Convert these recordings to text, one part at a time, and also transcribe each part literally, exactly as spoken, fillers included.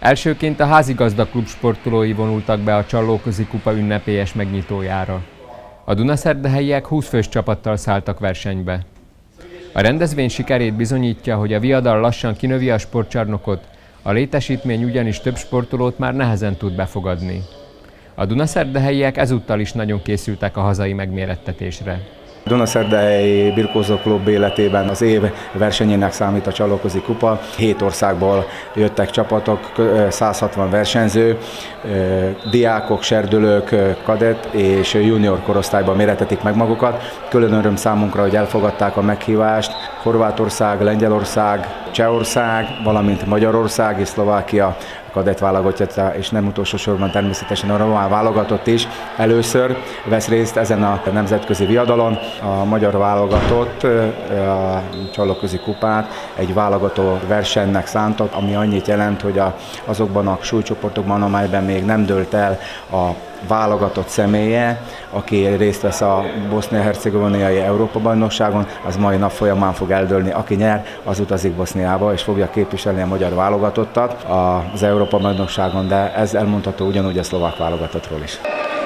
Elsőként a házigazda klub sportolói vonultak be a Csallóközi kupa ünnepélyes megnyitójára. A dunaszerdahelyiek húsz fős csapattal szálltak versenybe. A rendezvény sikerét bizonyítja, hogy a viadal lassan kinövi a sportcsarnokot, a létesítmény ugyanis több sportolót már nehezen tud befogadni. A dunaszerdahelyiek ezúttal is nagyon készültek a hazai megmérettetésre. A Dunaszerdahelyi birkózóklub életében az év versenyének számít a Csallóközi kupa. Hét országból jöttek csapatok, száz hatvan versenyző, diákok, serdülők, kadett és junior korosztályban méretetik meg magukat. Külön öröm számunkra, hogy elfogadták a meghívást. Horvátország, Lengyelország, Csehország, valamint Magyarország és Szlovákia kadett válogatott, és nem utolsó sorban természetesen a román válogatott is először vesz részt ezen a nemzetközi viadalon. A magyar válogatott a Csallóközi kupát egy válogató versenynek szántott, ami annyit jelent, hogy a, azokban a súlycsoportokban, amelyben még nem dőlt el a válogatott személye, aki részt vesz a bosznia-hercegovinai Európa-bajnokságon, az mai nap folyamán fog eldőlni. Aki nyer, az utazik Boszniába, és fogja képviselni a magyar válogatottat az Európa-bajnokságon, de ez elmondható ugyanúgy a szlovák válogatottról is.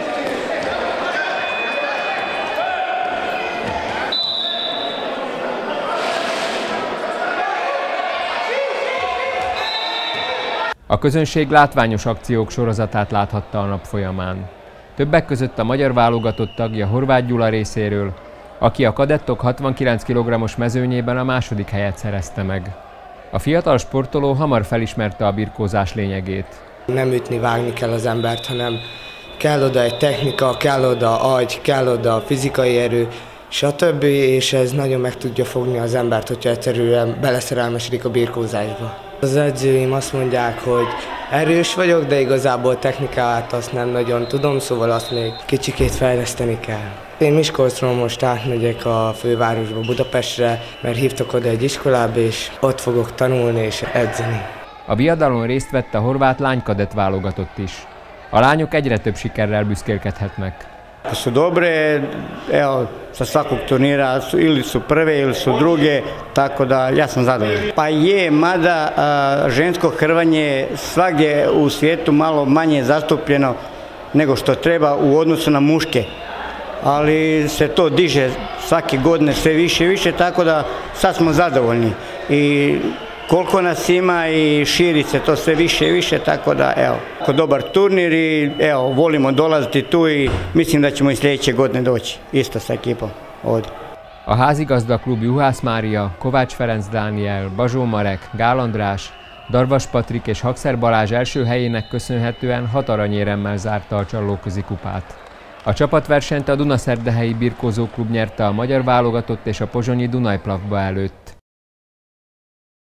A közönség látványos akciók sorozatát láthatta a nap folyamán. Többek között a magyar válogatott tagja Horváth Gyula részéről, aki a kadettok hatvankilenc kilogrammos mezőnyében a második helyet szerezte meg. A fiatal sportoló hamar felismerte a birkózás lényegét. Nem ütni, vágni kell az embert, hanem kell oda egy technika, kell oda agy, kell oda fizikai erő, stb. És ez nagyon meg tudja fogni az embert, hogyha egyszerűen beleszerelmesedik a birkózásba. Az edzőim azt mondják, hogy erős vagyok, de igazából technikát azt nem nagyon tudom, szóval azt még kicsikét fejleszteni kell. Én Miskolcról most átmegyek a fővárosba, Budapestre, mert hívtak oda egy iskolába, és ott fogok tanulni és edzeni. A viadalon részt vett a horvát lánykadett válogatott is. A lányok egyre több sikerrel büszkélkedhetnek. Su dobre, evo, sa svakog turnira ili su prve ili su druge, tako da ja sam zadovoljan. Pa je, mada a, žensko hrvanje svagdje u svijetu malo manje zastupljeno nego što treba u odnosu na muške, ali se to diže svake godine sve više i više, tako da sad smo zadovoljni. I koliko nas ima i širi se to sve više i više, tako da evo, dobar turnir i evo, volimo dolaziti tu i mislim da ćemo i sljedeće godine doći, isto sa ekipom ovdje. A házigazda klub Juhász Mária, Kovács Ferenc Dániel, Bazsó Marek, Gál András, Darvas Patrik és Hakszer Balázs első helyének köszönhetően hat aranyéremmel zárta a Csallóközi kupát. A csapatversenyt a Dunaszerdahelyi birkózóklub nyerte a magyar válogatott és a pozsonyi Dunaj Plavba előtt.